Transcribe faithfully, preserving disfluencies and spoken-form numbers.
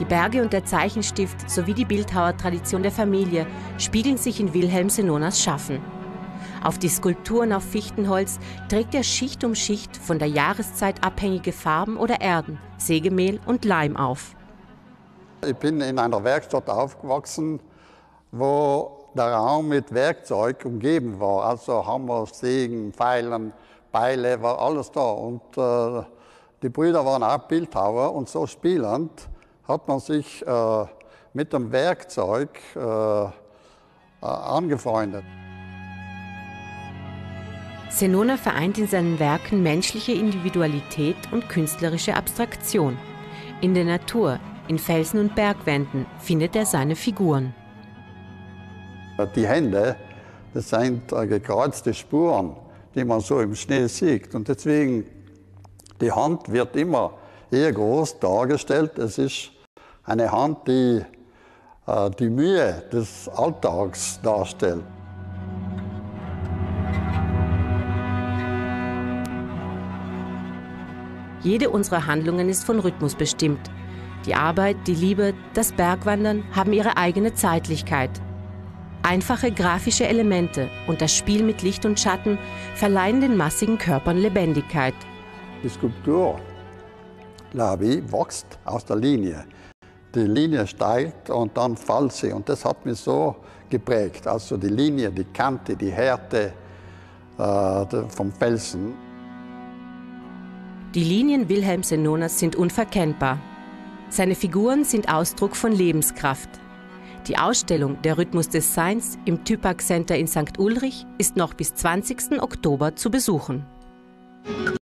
Die Berge und der Zeichenstift sowie die Bildhauertradition der Familie spiegeln sich in Wilhelm Senonas Schaffen. Auf die Skulpturen auf Fichtenholz trägt er Schicht um Schicht von der Jahreszeit abhängige Farben oder Erden, Sägemehl und Leim auf. Ich bin in einer Werkstatt aufgewachsen, wo der Raum mit Werkzeug umgeben war. Also Hammer, Sägen, Pfeilen, Beile, war alles da. Und äh, die Brüder waren auch Bildhauer und so spielend hat man sich äh, mit dem Werkzeug äh, äh, angefreundet. Senona vereint in seinen Werken menschliche Individualität und künstlerische Abstraktion. In der Natur, in Felsen und Bergwänden findet er seine Figuren. Die Hände, das sind gekreuzte Spuren, die man so im Schnee sieht. Und deswegen, die Hand wird immer eher groß dargestellt. Es ist eine Hand, die äh, die Mühe des Alltags darstellt. Jede unserer Handlungen ist von Rhythmus bestimmt. Die Arbeit, die Liebe, das Bergwandern haben ihre eigene Zeitlichkeit. Einfache grafische Elemente und das Spiel mit Licht und Schatten verleihen den massigen Körpern Lebendigkeit. Die Skulptur, glaube ich, wächst aus der Linie. Die Linie steigt und dann fällt sie. Und das hat mich so geprägt. Also die Linie, die Kante, die Härte äh, vom Felsen. Die Linien Wilhelm Senonas sind unverkennbar. Seine Figuren sind Ausdruck von Lebenskraft. Die Ausstellung Der Rhythmus des Seins im Typag Center in Sankt Ulrich ist noch bis zwanzigsten Oktober zu besuchen.